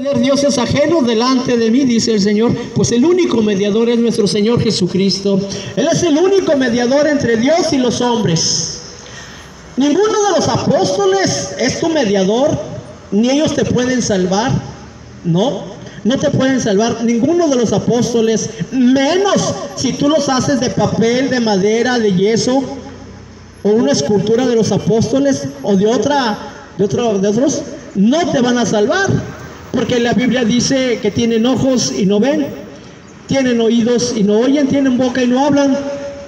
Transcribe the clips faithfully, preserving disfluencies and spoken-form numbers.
tener dioses ajenos delante de mí, dice el Señor, pues el único mediador es nuestro Señor Jesucristo. Él es el único mediador entre Dios y los hombres. Ninguno de los apóstoles es tu mediador, ni ellos te pueden salvar. No, no te pueden salvar ninguno de los apóstoles, menos si tú los haces de papel, de madera, de yeso, o una escultura de los apóstoles, o de otra, de otro, de otros, no te van a salvar, porque la Biblia dice que tienen ojos y no ven, tienen oídos y no oyen, tienen boca y no hablan.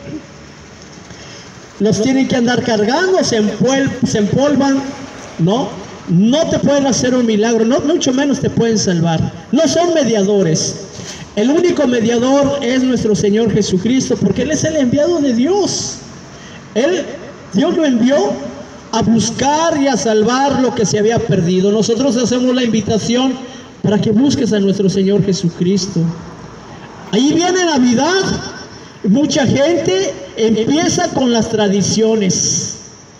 Los tienen que andar cargando, se, empuel, se empolvan, ¿no? No te pueden hacer un milagro, no, mucho menos te pueden salvar. No son mediadores. El único mediador es nuestro Señor Jesucristo, porque Él es el enviado de Dios. Él, Dios lo envió a buscar y a salvar lo que se había perdido. Nosotros hacemos la invitación para que busques a nuestro Señor Jesucristo. Ahí viene Navidad. Mucha gente empieza con las tradiciones.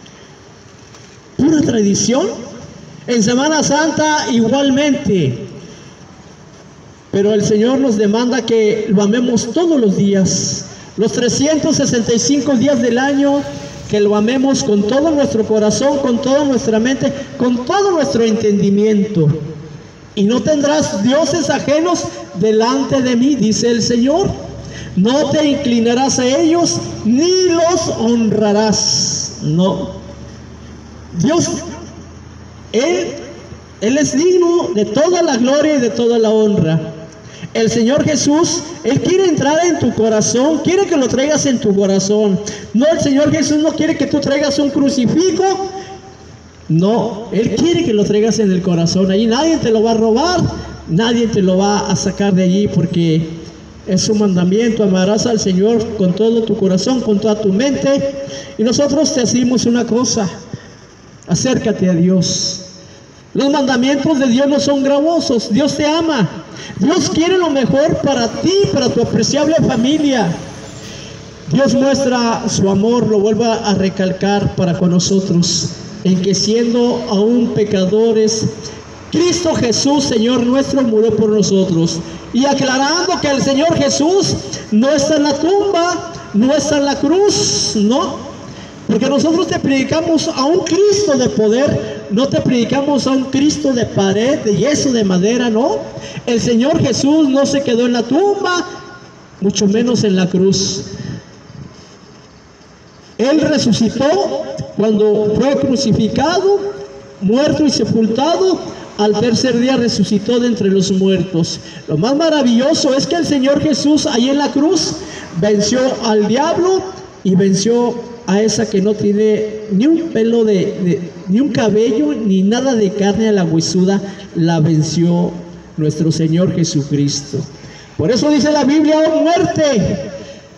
Pura tradición. En Semana Santa igualmente. Pero el Señor nos demanda que lo amemos todos los días. Los trescientos sesenta y cinco días del año, que lo amemos con todo nuestro corazón, con toda nuestra mente, con todo nuestro entendimiento. Y no tendrás dioses ajenos delante de mí, dice el Señor. No te inclinarás a ellos, ni los honrarás. No. Dios, Él, Él es digno de toda la gloria y de toda la honra. El Señor Jesús, Él quiere entrar en tu corazón, quiere que lo traigas en tu corazón. No, el Señor Jesús no quiere que tú traigas un crucifijo. No, Él quiere que lo traigas en el corazón. Allí nadie te lo va a robar, nadie te lo va a sacar de allí, porque es su mandamiento. Amarás al Señor con todo tu corazón, con toda tu mente. Y nosotros te decimos una cosa: acércate a Dios. Los mandamientos de Dios no son gravosos. Dios te ama. Dios quiere lo mejor para ti, para tu apreciable familia. Dios muestra su amor, lo vuelve a recalcar para con nosotros, en que siendo aún pecadores, Cristo Jesús, Señor nuestro, murió por nosotros. Y aclarando que el Señor Jesús no está en la tumba, no está en la cruz, no. Porque nosotros te predicamos a un Cristo de poder, no te predicamos a un Cristo de pared, de yeso, de madera, no. El Señor Jesús no se quedó en la tumba, mucho menos en la cruz. Él resucitó cuando fue crucificado, muerto y sepultado. Al tercer día resucitó de entre los muertos. Lo más maravilloso es que el Señor Jesús ahí en la cruz venció al diablo y venció a esa que no tiene ni un pelo de, de ni un cabello, ni nada de carne, a la huesuda. La venció nuestro Señor Jesucristo. Por eso dice la Biblia: oh muerte,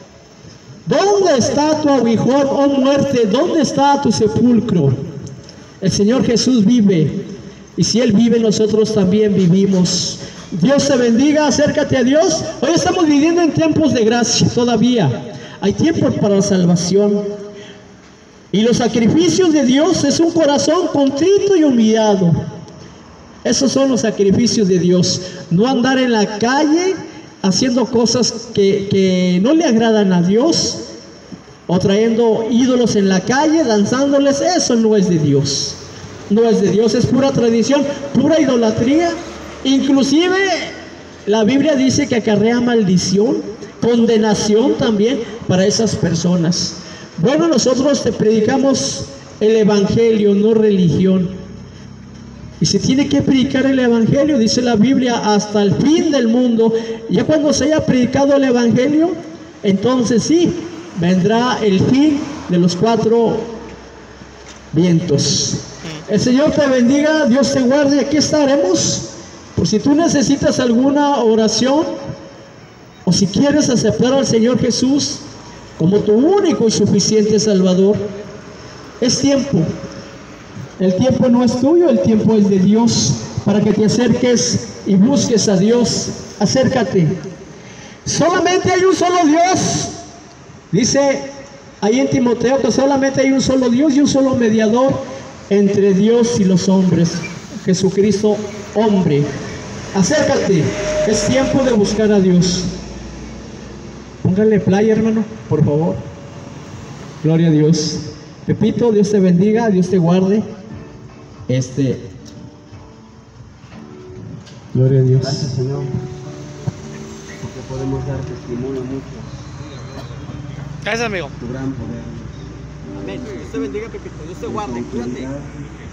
¿dónde está tu aguijón? Oh muerte, ¿dónde está tu sepulcro? El Señor Jesús vive, y si Él vive, nosotros también vivimos. Dios te bendiga, acércate a Dios. Hoy estamos viviendo en tiempos de gracia todavía. Hay tiempo para la salvación. Y los sacrificios de Dios es un corazón contrito y humillado. Esos son los sacrificios de Dios. No andar en la calle haciendo cosas que, que no le agradan a Dios, o trayendo ídolos en la calle, danzándoles. Eso no es de Dios. No es de Dios, es pura tradición, pura idolatría. Inclusive la Biblia dice que acarrea maldición, condenación también para esas personas. Bueno, nosotros te predicamos el Evangelio, no religión. Y se tiene que predicar el Evangelio, dice la Biblia, hasta el fin del mundo. Ya cuando se haya predicado el Evangelio, entonces sí, vendrá el fin de los cuatro vientos. El Señor te bendiga, Dios te guarde. Aquí estaremos por si tú necesitas alguna oración, o si quieres aceptar al Señor Jesús como tu único y suficiente Salvador. Es tiempo. El tiempo no es tuyo, el tiempo es de Dios, para que te acerques y busques a Dios. Acércate. Solamente hay un solo Dios. Dice ahí en Timoteo que solamente hay un solo Dios y un solo mediador entre Dios y los hombres: Jesucristo, hombre. acércate, es tiempo de buscar a Dios. Póngale play, hermano, por favor. Gloria a Dios. Pepito, Dios te bendiga, Dios te guarde. Este, gloria a Dios. Gracias, Señor, porque podemos dar testimonio mucho. Gracias, amigo. Tu gran poder. Amén. Dios te bendiga, Pepito. Dios te guarde. Cuídate.